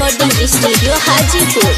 Recording studio Hajipur.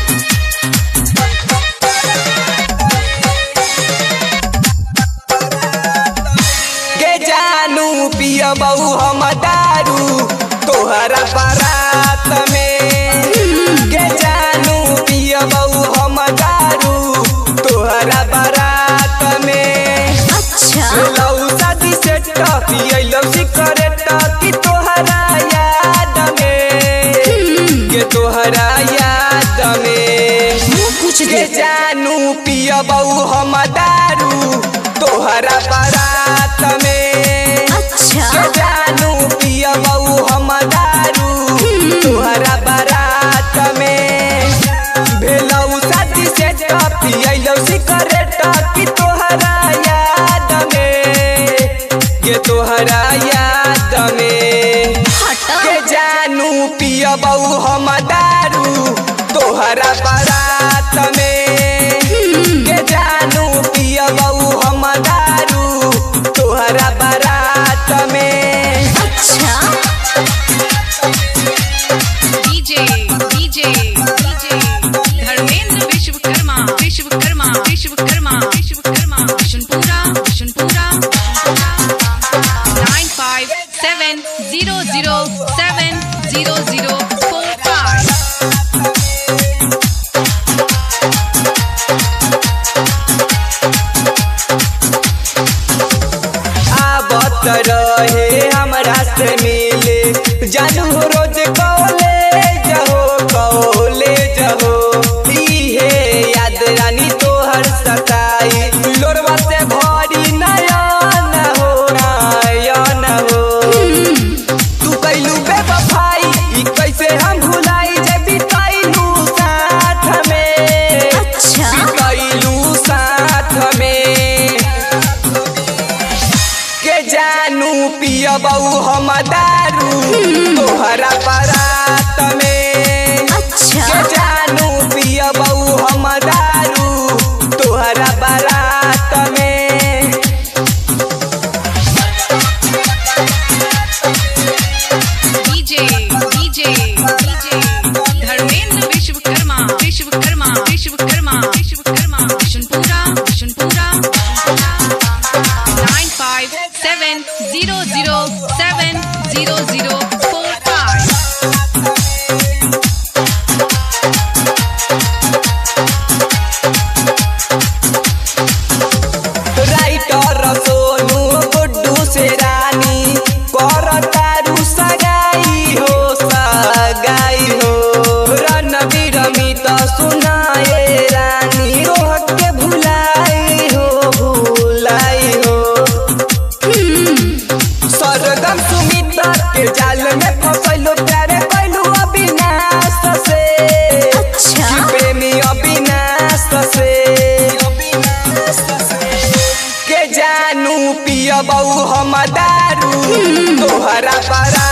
गे जानू पियबऊ हम दारू तोहरा बारात में। गे जानू पियबऊ हम दारू तोहरा बारात में। अच्छा लऊ शादी से पियलौ सिगरेट की तोहरा याद में। गे तोहरा याद में कुछ गे जानू पियबऊ हम दारू तोहरा बारात में। अच्छा गे जानू पियबऊ हम दारू तोहरा बारात में। भेलौ शादी से पियलौ सिगरेट की तोहरा याद में। गे तोहरा याद में गे जानू पियबऊ हम दारू तोहरा बारात में। गे जानू पियबऊ हम दारू तोहरा बारात में। अच्छा DJ DJ DJ Dharmendra Vishwakarma Vishwakarma Vishwakarma Vishwakarma Bishanpura Bishanpura 9570070045। आवत रहे हमरा से मिले जानू रोज कॉलेज हो इहे याद रानी तोहर सताई लोरवा से भरी नयन हो। तू कैलू बेवफाई ई कैसे हम भुलाई जे बिताइलू साथ में। अच्छा बिताइलू साथ में के जानू पियबऊ हम दारू तोहरा बारात में। अच्छा के जानू पियबऊ हम दारू तोहरा बारात में। DJ DJ DJ Dharmendra Vishwakarma Vishwakarma Vishwakarma Vishwakarma Bishanpura Bishanpura 9570070045। Writer Sonu Guddu से रानी करतारू सगाई हो रणबीर मित सुनाए रानी रोह के भुलाई हो। सरगम सुमित के जाल में फसैलो प्यारे कैलू अविनाश से। अच्छा प्रेमी अविनाश से के जानू पियबऊ हम दारू तोहरा बारात